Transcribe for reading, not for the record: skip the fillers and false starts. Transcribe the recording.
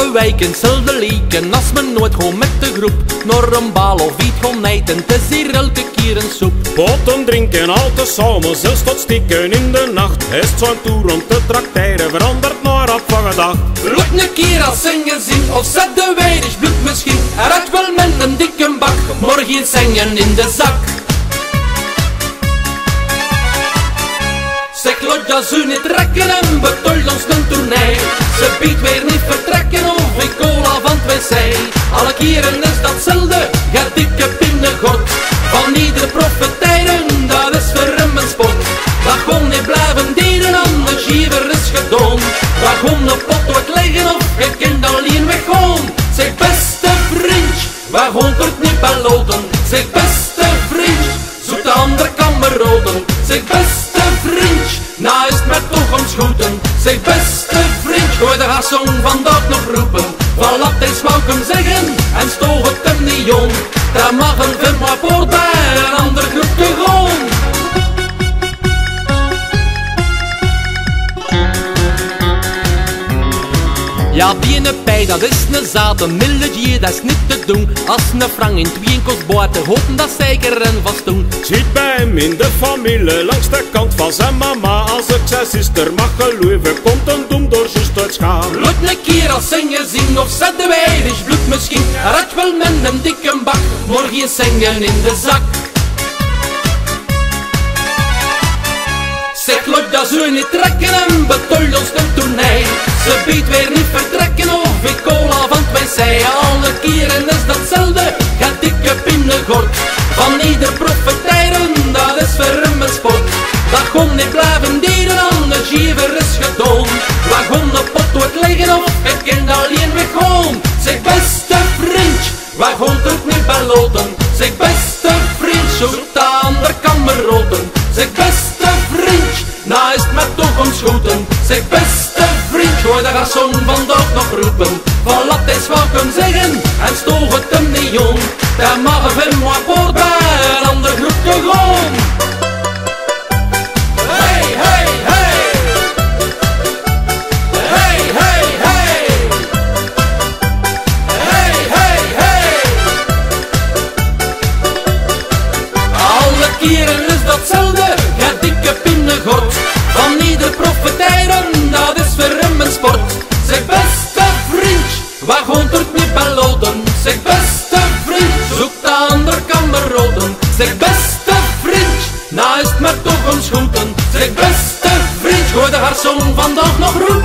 zelfde wijk in zelfde leken. Als men nooit gewoon met de groep naar een bal of iets gewoon eten. Het is hier elke keer een soep. Potten drinken altijd samen, zelfs tot stikken in de nacht. Is het zo'n toer om te trakteren, verandert naar op van gedacht. Look een keer als zingen zien, of zet de weinig bloed misschien. Eruit wel met een dikke bak, morgen zingen in de zak. Zeg Lot, dat ze niet trekken en betul ons een tournee. Ze biedt weer niet vertrekken of ik cola van het wc. Alle keren is datzelfde, gaat dikke pinnengort. Van ieder profiteren, dat is voor hem een spot. Dat gewoon niet blijven dienen, aan de schiever is gedoon. Waar gewoon een pot wordt liggen of je kent alleen weg gewoon. Zeg beste vriend, waar gewoon het niet balloten. Zeg beste vriend, zoek de andere kameraden. Zeg beste vriend, nou is het met toch om schoeten. Zeg beste vriend, gooi de gassong vandaag nog roepen. Van laat eens wou ik hem zeggen, en stoog het hem niet om. Daar mag een vent maar voor bij een ander groep te gewoon. Ja, die een pij, dat is een zaad, een milletje, dat is niet te doen. Als een frank in tweeën kost buiten, hopen dat zeker en vast doen. Ziet bij hem in de familie, langs de kant van zijn mama. Als ik zijn zuster mag geloven, komt een doem door juist uit schaam. Look een keer als zingen zien, of zet de weinig bloed misschien. Eruit wel met een dikke bak, morgen zingen in de zak. Zeg Lot, dat ze niet trekken en betul ons een tournee. Ze biedt weer niet vertrekken of ik cola van het wc. Alle keren is datzelfde, gaat dikke pinnengort. Van ieder profiteren, dat is voor hem een sport. Dat gewoon niet blijven dienen, aan de schiever is gedoon. Waar gewoon de pot wordt liggen of je kent alleen weg gewoon. Zeg beste vriend, waar gewoon het niet balloten. Zeg beste vriend, zoek de andere kameraden. Zeg beste vriend, nou is het met toch om schoten. Zeg beste vriend, gooi de gassong vandaag nog roepen. Van laat eens wou ik hem zeggen, en stoog het hem niet om. Daar mag hem maar voor bij een ander groep te gewoon. Hey, hey, hey. Hey, hey, hey. Hey, hey, hey. Alle keren is datzelfde, gaat dikke pinnengort. Van ieder profiteren, dat is voor hem een sport. Zeg beste vriend, waar gewoon het niet balloten. Zeg beste vriend, zoek de andere kameraden. Zeg beste vriend, nou is het met toch om schoeten. Zeg beste vriend, gooi de garsong vandaag nog roep.